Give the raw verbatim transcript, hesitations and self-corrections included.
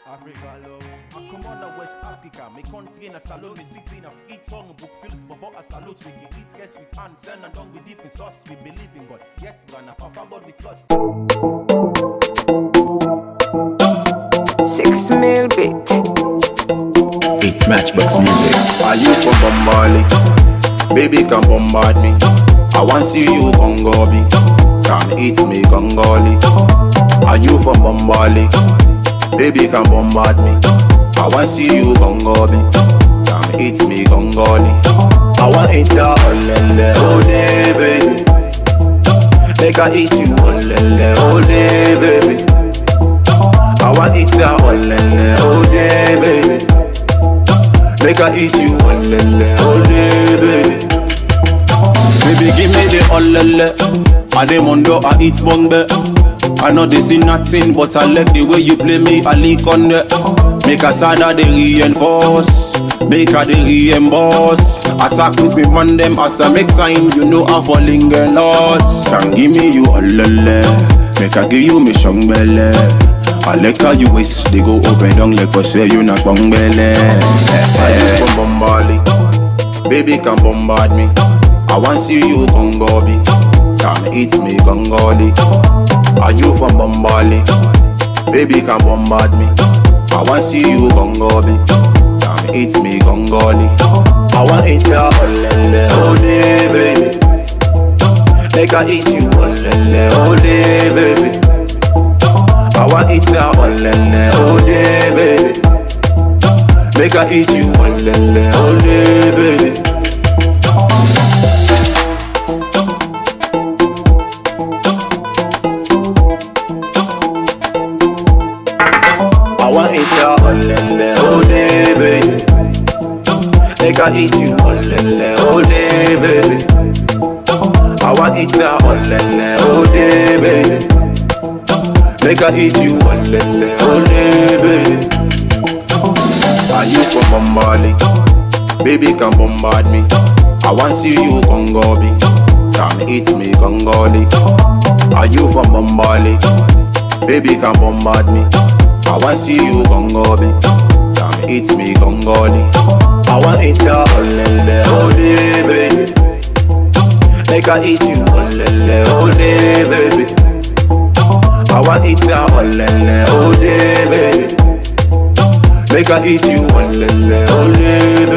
Africa love. I come on the West Africa, me country in a salon, me city in a eat tongue, book fields, but a salute, we can eat guests with hands, send and done with different sauce, we believe in God. Yes, Ghana, Papa God with us. Six mil bit. It's Matchbox music. Are you from Bombali? Baby can bombard me. I want see you Congobi. Come eat me Congoli. Are you from Bombali? Baby can bombard me. I want see you Congobi. Come eat me Congoli. I want eat ya olele all day, baby. Make I eat you olele all day, baby. I want eat ya olele all day, baby. Make I eat you olele all day, baby. Baby give me the olele. I dem mondo I eat bongbe. I know they see nothing, but I like the way you play me. I lick on the make a sada they reinforce, make a they reimburse. Attack with me man them as I make sign. You know I'm falling in lost. Can give me you olele. Make I give you me shong belle. I like how you wish they go open down like I say you not bong belly. I you from Bombali, baby can bombard me. I want see you Congobi, come eat me Congoli. Are you from Bombali, baby can bombard me. I want see you Congobi, come eat me Congoli. I want eat ya olele all day, baby. Make I eat you olele all day, baby. I want eat ya olele all day, baby. Make I eat you olele all day, baby. I want eat ya olele all day, baby. Make I eat you olele all day, baby. I want eat ya olele all day, baby. Make I eat you olele all day, baby. Are you from Bombali? Baby can bombard me. I want see you Congobi. Come eat me Congoli. Are you from Bombali? Baby can bombard me. I want see you Congobi. Come eat me Congoli. I want eat ya olele all day, baby. Make I eat you olele all day, baby. I want eat ya olele all day, baby. Make I eat you olele all day,